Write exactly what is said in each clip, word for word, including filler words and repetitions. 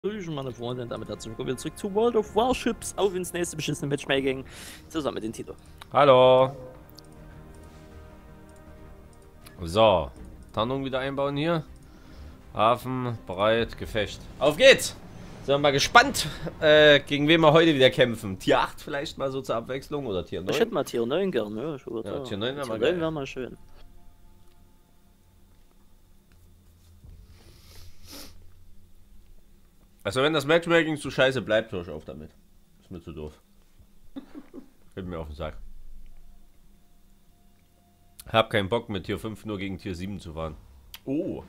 Meine Freunde, damit herzlich willkommen zurück zu World of Warships. Auf ins nächste beschissene Matchmaking zusammen mit den Tito. Hallo. So, Tarnung wieder einbauen hier. Hafen, bereit, Gefecht. Auf geht's! Sind wir mal gespannt, äh, gegen wen wir heute wieder kämpfen. Tier acht vielleicht mal so zur Abwechslung oder Tier neun? Ich hätte mal Tier neun gern, ja. Ich würde Ja, Tier neun wäre mal, wär mal schön. Also wenn das Matchmaking zu scheiße bleibt, hör ich auf damit. Ist mir zu doof. Geht mir auf den Sack. Hab keinen Bock mit Tier fünf nur gegen Tier sieben zu fahren. Oh.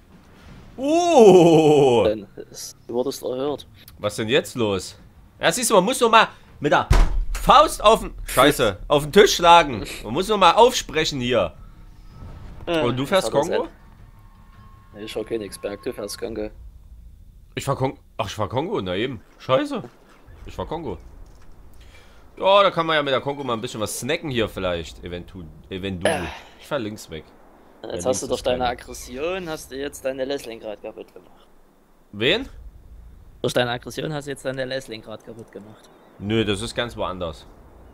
Oh. Denn du wurdest erhört. Was denn jetzt los? Ja, siehst du, man muss noch mal mit der Faust auf den... Scheiße, auf den Tisch schlagen. Man muss noch mal aufsprechen hier. Äh, Und du fährst Kongo? Nee, ich war kein Experte, du fährst Kongo. Ich fahr Kongo. Ach, ich fahr Kongo, na eben. Scheiße. Ich fahr Kongo. Ja, da kann man ja mit der Kongo mal ein bisschen was snacken hier vielleicht. Eventu eventuell. Ich fahr links weg. Jetzt ja, hast du durch deine keine. Aggression, hast du jetzt deine Lesling gerade kaputt gemacht. Wen? Durch deine Aggression hast du jetzt deine Lesling gerade kaputt gemacht. Nö, das ist ganz woanders.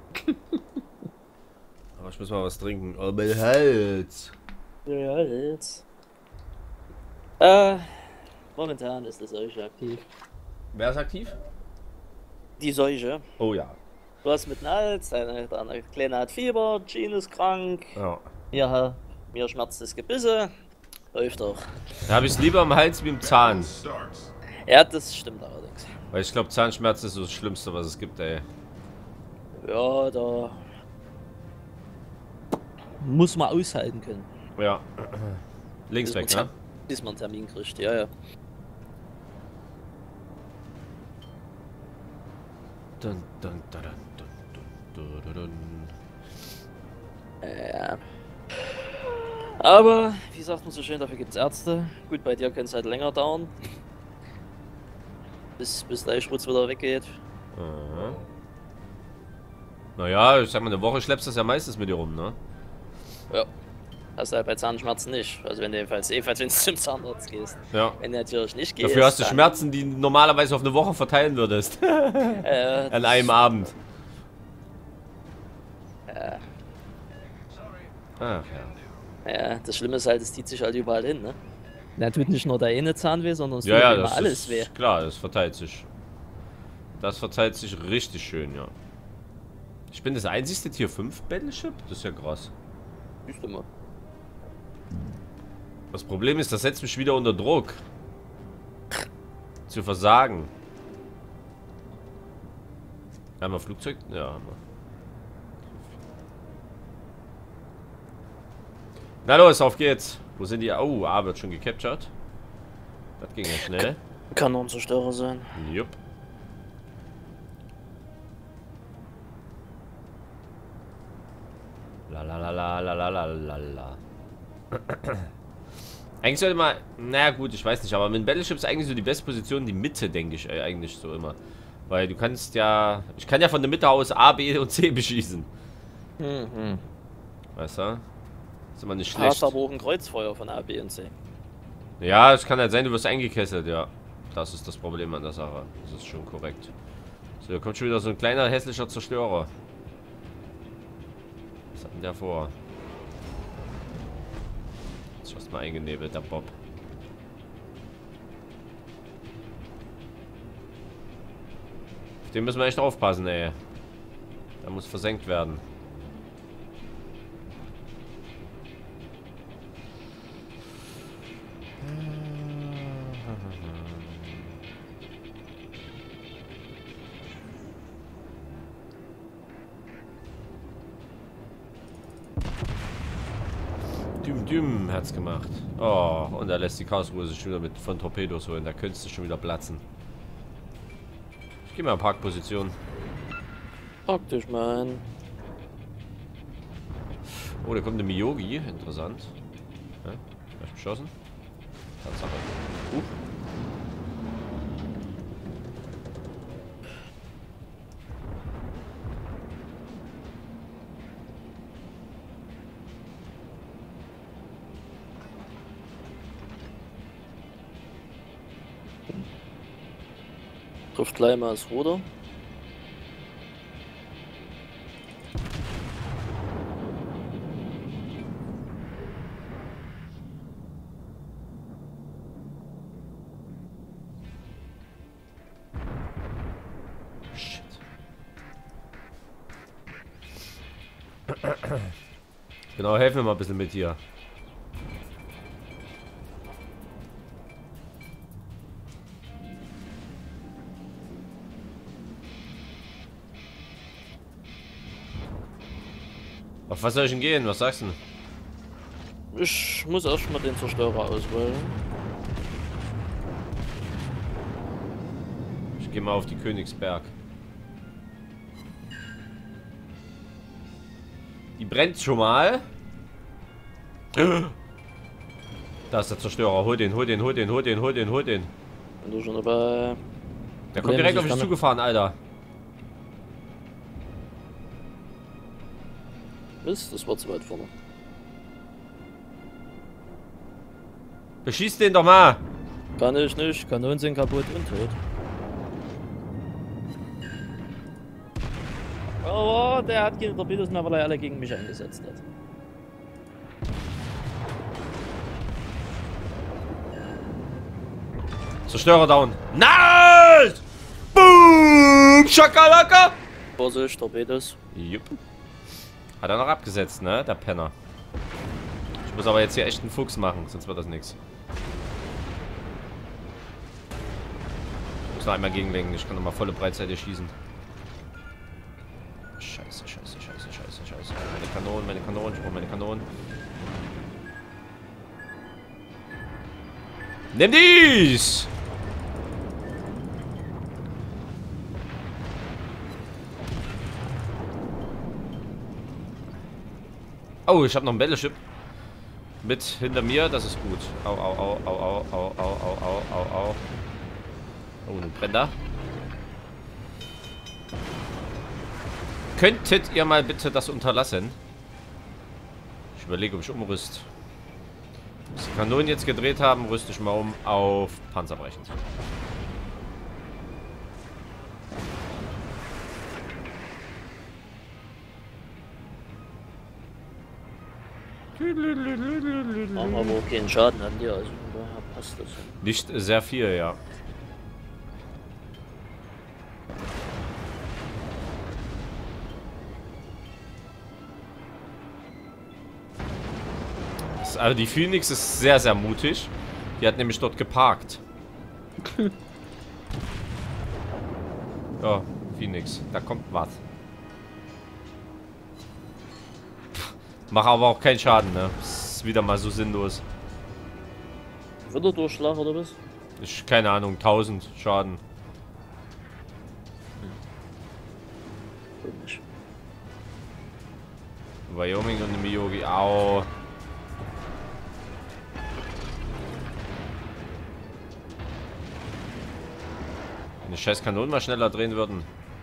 Aber ich muss mal was trinken. Oh, mein Hals. Ja, jetzt. Äh, momentan ist die Seuche aktiv. Wer ist aktiv? Die Seuche. Oh ja. Du hast mit dem Hals, deine, deine Kleine hat Fieber, Jean ist krank. Ja. Ja, mir schmerzt das Gebisse. Läuft doch. Da habe ich es lieber am Hals wie im Zahn. Ja, das stimmt allerdings. Weil ich glaube, Zahnschmerzen ist so das Schlimmste, was es gibt, ey. Ja, da muss man aushalten können. Ja. Links Bis weg, man, ne? bis man einen Termin kriegt, ja, ja. Dun, dun, dun, dun, dun, dun, dun. Ja. Aber, wie sagt man so schön, dafür gibt es Ärzte. Gut, bei dir könnte es halt länger dauern. Bis, bis der Schmutz wieder weggeht. Aha. Naja, ich sag mal, eine Woche schleppst du das ja meistens mit dir rum, ne? Ja. Hast du halt bei Zahnschmerzen nicht. Also wenn du jedenfalls, ebenfalls wenn du zum Zahnarzt gehst. Ja. Wenn du natürlich nicht gehst. Dafür hast du dann, Schmerzen, die normalerweise auf eine Woche verteilen würdest. Äh, An einem Abend. Äh, Ach ja. ja, das Schlimme ist halt, es zieht sich halt überall hin, ne? Da tut nicht nur der eine Zahn weh, sondern es tut Ja, ja, immer das alles ist weh. klar, das verteilt sich. Das verteilt sich richtig schön, ja. Ich bin das einzigste Tier fünf Battleship? Das ist ja krass. Siehst du mal. Das Problem ist, das setzt mich wieder unter Druck. Zu versagen. Haben wir Flugzeug? Ja, haben wir. Na los, auf geht's. Wo sind die? Oh, A wird schon gecaptured. Das ging ja schnell. Kanonenzerstörer sein. Jupp. La la la la la la la la la. Eigentlich sollte man, na gut, ich weiß nicht, aber mit Battleships eigentlich so die beste Position die Mitte, denke ich, äh, eigentlich so immer. Weil du kannst ja, ich kann ja von der Mitte aus A, B und C beschießen. Mhm. Weißt du? Ist immer nicht Du hast schlecht. aber auch ein Kreuzfeuer von A, B und C. Ja, es kann halt sein, du wirst eingekesselt, ja. Das ist das Problem an der Sache. Das ist schon korrekt. So, da kommt schon wieder so ein kleiner hässlicher Zerstörer. Was hat denn der vor? Jetzt ist mal eingenebelt, der Bob. Auf den müssen wir echt aufpassen, ey. Der muss versenkt werden. Düm, düm, hat's gemacht. Oh, und er lässt die Karlsruhe sich schon wieder mit von Torpedos holen. Da könntest du schon wieder platzen. Ich geh mal in Parkposition. Praktisch, Mann. Oh, da kommt eine Miyogi. Interessant. Ja, gleich beschossen. Tatsache. Uh. Trifft gleich mal das Ruder. Shit. Genau, helfen wir mal ein bisschen mit hier. Auf was soll ich denn gehen? Was sagst du? Ich muss erstmal den Zerstörer auswählen. Ich gehe mal auf die Königsberg. Die brennt schon mal. Da ist der Zerstörer. Hol den, hol den, hol den, hol den, hol den, hol den. Bin du schon dabei? Der kommt direkt auf dich zugefahren, Alter. Mist, das war zu weit vorne. Beschieß den doch mal. Kann ich nicht, Kanonen sind kaputt und tot. Aber der hat keine Torpedos mehr, weil er alle gegen mich eingesetzt hat. Zerstörer down. Nice! Boom! Schakalaka! Vorsicht, Torpedos. Jupp. Hat er noch abgesetzt, ne? Der Penner. Ich muss aber jetzt hier echt einen Fuchs machen, sonst wird das nichts. Ich muss noch einmal gegenlenken, ich kann noch mal volle Breitseite schießen. Scheiße, scheiße, scheiße, scheiße, scheiße. Meine Kanonen, meine Kanonen, ich brauche meine Kanonen. Nimm dies! Oh, ich habe noch ein Battleship mit hinter mir, das ist gut. Au, au, au, au, au, au, au, au, au, au. Oh, ein Brenner. Könntet ihr mal bitte das unterlassen? Ich überlege, ob ich umrüst. Bis die Kanonen jetzt gedreht haben, rüste ich mal um auf Panzerbrechen. Haben aber auch keinen Schaden an dir, also daher passt das. Nicht sehr viel, ja. Also die Phoenix ist sehr, sehr mutig. Die hat nämlich dort geparkt. Ja, Phoenix, da kommt was. Mach aber auch keinen Schaden, ne? Ist wieder mal so sinnlos. Wird er Durchschlag oder was? Ich, keine Ahnung, tausend Schaden. Komisch. Wyoming und Miyogi, au. Wenn die scheiß Kanonen mal schneller drehen würden.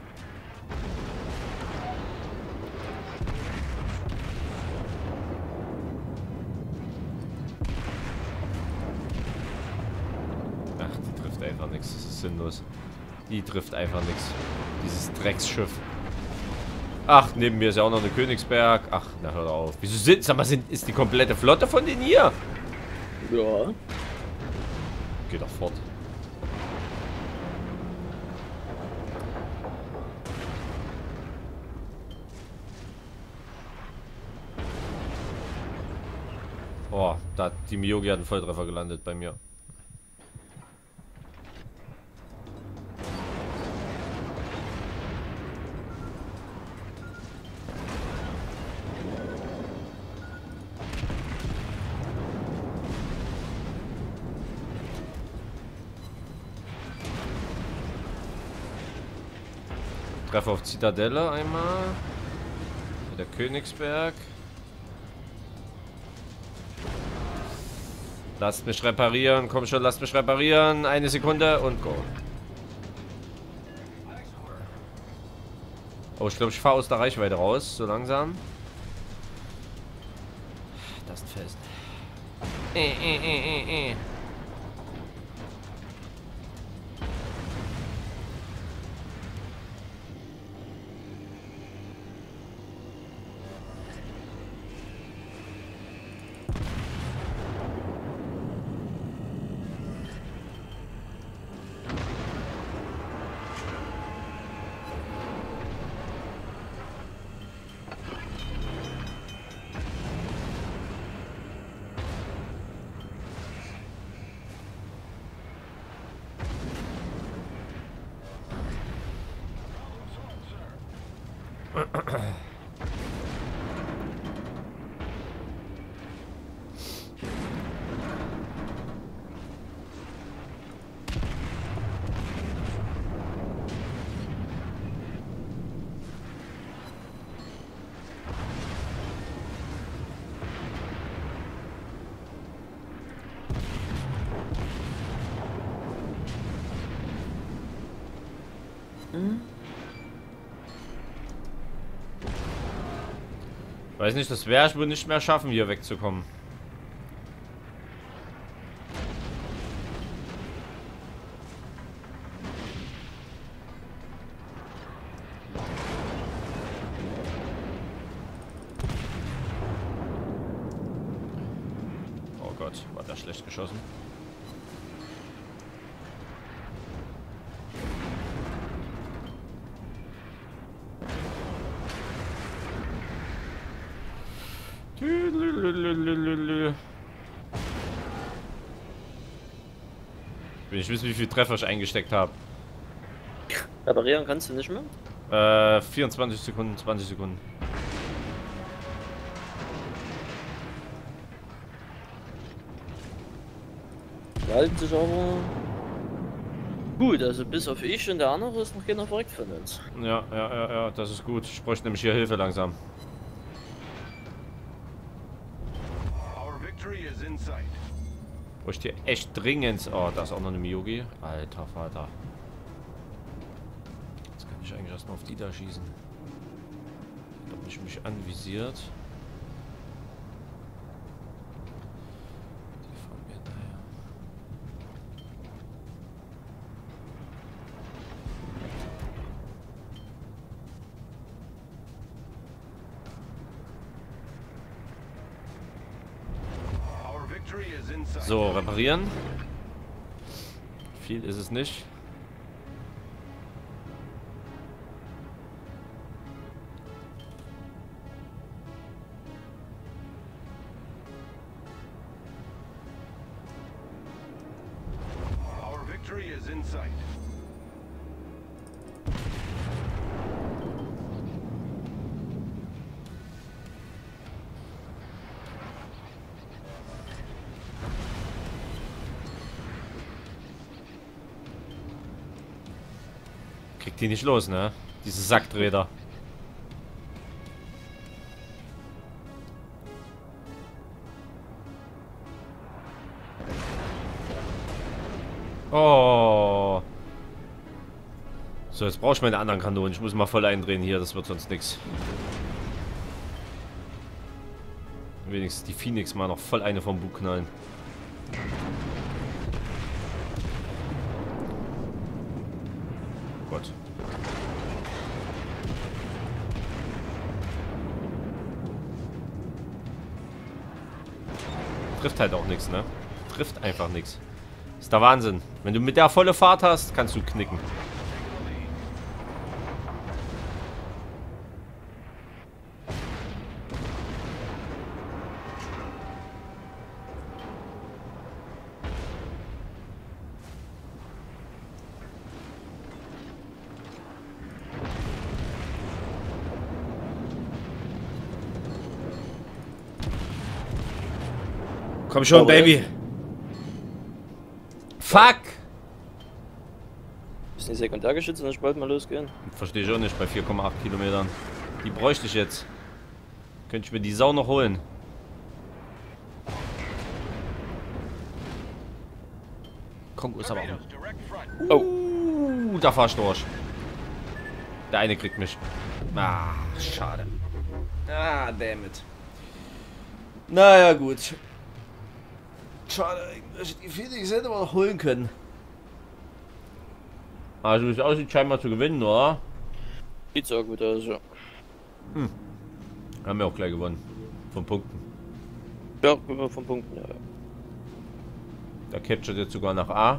Ach, die trifft einfach nichts. Das ist sinnlos. Die trifft einfach nichts. Dieses Drecksschiff. Ach, neben mir ist ja auch noch eine Königsberg. Ach, na hör auf. Wieso sind, sag mal, sind, ist die komplette Flotte von denen hier? Ja. Geh doch fort. Oh, da hat die Miyogi hat einen Volltreffer gelandet bei mir. Treffer auf Zitadelle einmal. Mit der Königsberg. Lasst mich reparieren. Komm schon, lasst mich reparieren. Eine Sekunde und go. Oh, ich glaube, ich fahre aus der Reichweite raus. So langsam. Das ist fest. Äh, äh, äh, äh, äh. Weiß nicht, das wäre ich wohl nicht mehr schaffen, hier wegzukommen. Oh Gott, war das schlecht geschossen. Will ich wissen, wie viel Treffer ich eingesteckt habe. Reparieren kannst du nicht mehr? Äh, vierundzwanzig Sekunden, zwanzig Sekunden. Halten sich aber gut, also bis auf ich und der andere ist noch keiner verreckt von uns. Ja, ja, ja, ja, das ist gut. Ich bräuchte nämlich hier Hilfe langsam. Bräuchte hier echt dringend. Oh, da ist auch noch eine Miyogi. Alter Vater. Jetzt kann ich eigentlich erstmal auf die da schießen. Ob ich mich anvisiert. Die fahren mir daher. So, reparieren. Viel ist es nicht. Our victory is in sight. Kriegt die nicht los, ne? Diese Sackräder. Oh. So, jetzt brauche ich meine anderen Kanonen. Ich muss mal voll eindrehen hier, das wird sonst nichts. Wenigstens die Phoenix mal noch voll eine vom Bug knallen. Gott. Trifft halt auch nichts, ne? Trifft einfach nichts. Ist der Wahnsinn. Wenn du mit der volle Fahrt hast, kannst du knicken. Komm schon, Oh, Baby. Fuck! Ist nicht Sekundärgeschützt und ich bald mal losgehen. Verstehe ich auch nicht bei vier Komma acht Kilometern. Die bräuchte ich jetzt. Könnte ich mir die Sau noch holen. Kongo ist aber auch... Oh, da fahr ich durch. Der eine kriegt mich. Ah, schade. Ah, damn it. Naja, gut. Schade, ich die Phoenix hätte man noch holen können. Also, es aussieht scheinbar zu gewinnen, oder? Sieht so gut aus, ja. Hm. Haben wir auch gleich gewonnen. Von Punkten. Ja, von Punkten, ja. Der captured jetzt sogar nach A.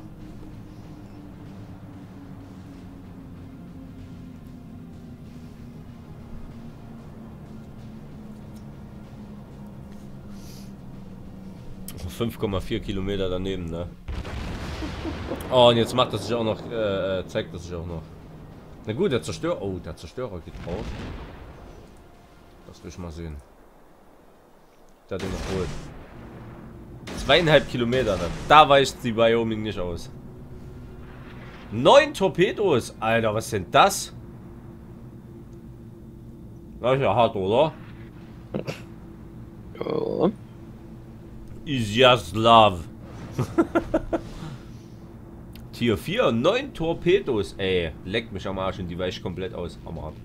fünf Komma vier Kilometer daneben, ne? Oh, und jetzt macht das sich auch noch, äh, zeigt das sich auch noch. Na gut, der Zerstörer, oh, der Zerstörer geht drauf. Das will ich mal sehen. Da den noch holt. Zweieinhalb Kilometer, ne? Da weicht die Wyoming nicht aus. Neun Torpedos! Alter, was sind das? Das ist ja hart, oder? Ja. Isjaslav. Tier vier, neun Torpedos, ey. Leckt mich am Arsch und die weicht komplett aus. Am Arsch.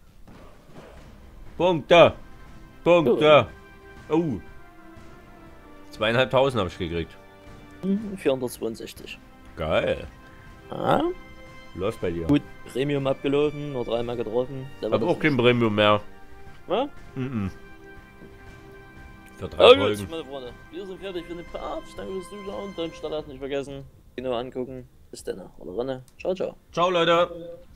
Punkte. Punkte. Oh. Zweieinhalbtausend habe ich gekriegt. vierhundertzweiundsechzig. Geil. Ah, Läuft bei dir. gut, Premium abgelaufen, nur dreimal getroffen. Ich habe auch kein Premium mehr. Ja? Mhm. Für drei Oh, gut, Folgen. meine Freunde. Wir sind fertig für den Part. Danke fürs Zuschauen. Dein Start nicht vergessen. Genau angucken. Bis dann. Oder Rinne. Ciao, ciao. Ciao, Leute.